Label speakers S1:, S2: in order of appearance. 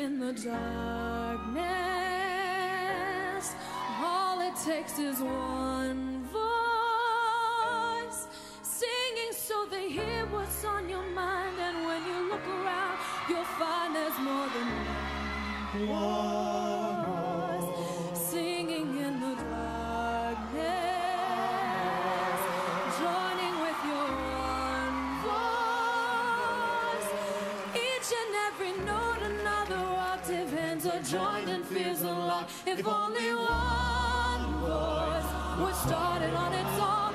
S1: in the darkness. All it takes is one voice singing so they hear what's on your mind. And when you look around, you'll find there's more than one voice singing in the darkness, joining with your one voice. Each and every note another octave, hands are joined and fears unlocked. If only one voice was started on its own,